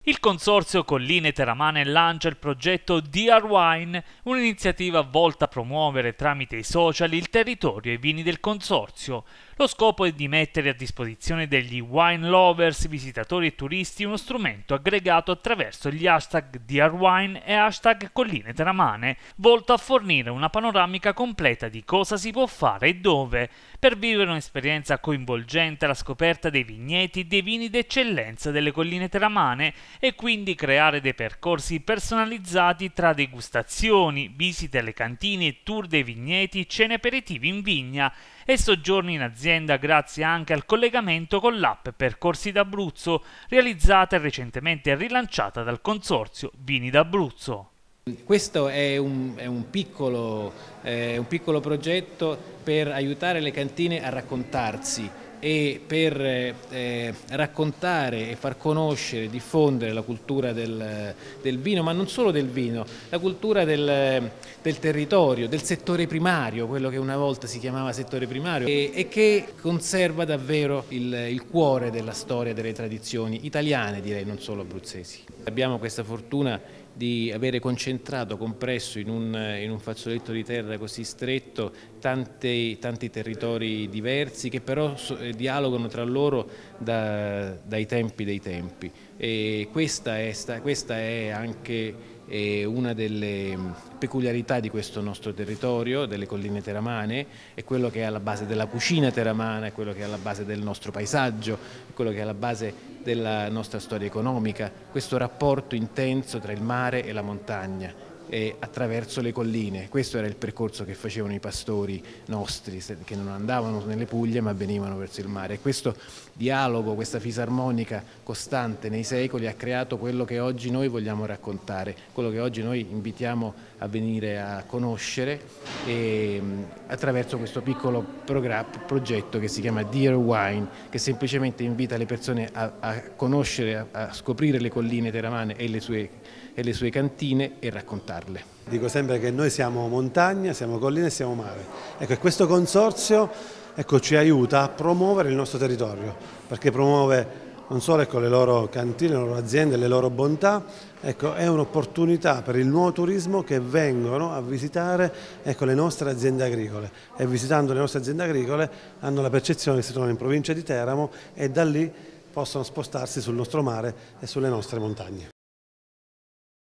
Il consorzio Colline Teramane lancia il progetto DR Wine, un'iniziativa volta a promuovere tramite i social il territorio e i vini del consorzio. Lo scopo è di mettere a disposizione degli wine lovers, visitatori e turisti uno strumento aggregato attraverso gli hashtag DR Wine e hashtag Colline Teramane, volto a fornire una panoramica completa di cosa si può fare e dove, per vivere un'esperienza coinvolgente alla scoperta dei vigneti e dei vini d'eccellenza delle colline teramane e quindi creare dei percorsi personalizzati tra degustazioni, visite alle cantine e tour dei vigneti, cene aperitivi in vigna e soggiorni in azienda grazie anche al collegamento con l'app Percorsi d'Abruzzo, realizzata e recentemente rilanciata dal consorzio Vini d'Abruzzo. Questo è un piccolo progetto per aiutare le cantine a raccontarsi e per raccontare e far conoscere, diffondere la cultura del vino, ma non solo del vino, la cultura del territorio, del settore primario, quello che una volta si chiamava settore primario e che conserva davvero il cuore della storia, delle tradizioni italiane, direi, non solo abruzzesi. Abbiamo questa fortuna di avere concentrato, compresso in un fazzoletto di terra così stretto tanti territori diversi che però dialogano tra loro dai tempi dei tempi. E questa è anche una delle peculiarità di questo nostro territorio, delle colline teramane, è quello che è alla base della cucina teramana, è quello che è alla base del nostro paesaggio, è quello che è alla base della nostra storia economica, questo rapporto intenso tra il mare e la montagna attraverso le colline. Questo era il percorso che facevano i pastori nostri, che non andavano nelle Puglie ma venivano verso il mare. E questo dialogo, questa fisarmonica costante nei secoli ha creato quello che oggi noi vogliamo raccontare, quello che oggi noi invitiamo a venire a conoscere attraverso questo piccolo progetto che si chiama Dear Wine, che semplicemente invita le persone a conoscere, a scoprire le colline teramane e le sue cantine e raccontarle. Dico sempre che noi siamo montagna, siamo colline e siamo mare. Ecco, e questo consorzio ci aiuta a promuovere il nostro territorio, perché promuove non solo le loro cantine, le loro aziende, le loro bontà, è un'opportunità per il nuovo turismo che vengono a visitare le nostre aziende agricole e visitando le nostre aziende agricole hanno la percezione che si trovano in provincia di Teramo e da lì possono spostarsi sul nostro mare e sulle nostre montagne.